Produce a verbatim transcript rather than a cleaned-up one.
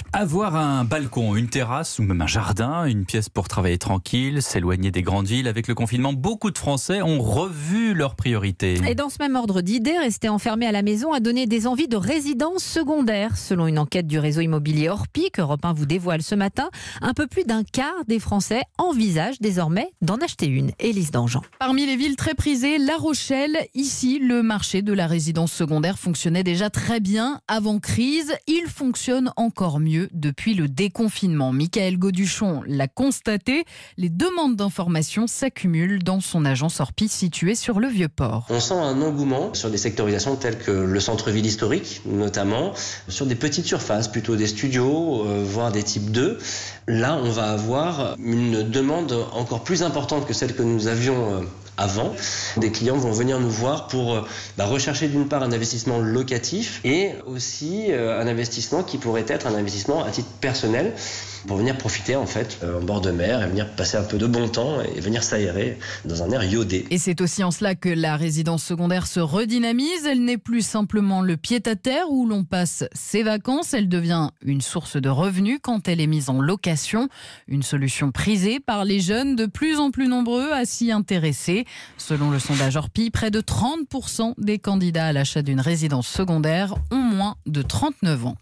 Avoir un balcon, une terrasse ou même un jardin, une pièce pour travailler tranquille, s'éloigner des grandes villes. Avec le confinement, beaucoup de Français ont revu leurs priorités. Et dans ce même ordre d'idées, rester enfermé à la maison a donné des envies de résidence secondaire. Selon une enquête du réseau immobilier Orpi que Europe un vous dévoile ce matin, un peu plus d'un quart des Français envisagent désormais d'en acheter une. Élise Dangean. Parmi les villes très prisées, La Rochelle. Ici, le marché de la résidence secondaire fonctionnait déjà très bien avant crise. Il fonctionne encore mieux depuis le déconfinement. Michael Gauduchon l'a constaté, les demandes d'informations s'accumulent dans son agence Orpi située sur le Vieux-Port. On sent un engouement sur des sectorisations telles que le centre-ville historique, notamment sur des petites surfaces, plutôt des studios, euh, voire des types deux. Là, on va avoir une demande encore plus importante que celle que nous avions euh, avant. Des clients vont venir nous voir pour euh, bah, rechercher d'une part un investissement locatif et aussi euh, un investissement qui pourrait être un investissement à titre personnel pour venir profiter en fait euh, en bord de mer et venir passer un peu de bon temps et venir s'aérer dans un air iodé. Et c'est aussi en cela que la résidence secondaire se redynamise. Elle n'est plus simplement le pied-à-terre où l'on passe ses vacances. Elle devient une source de revenus quand elle est mise en location. Une solution prisée par les jeunes de plus en plus nombreux à s'y intéresser. Selon le sondage Orpi, près de trente pour cent des candidats à l'achat d'une résidence secondaire ont moins de trente-neuf ans.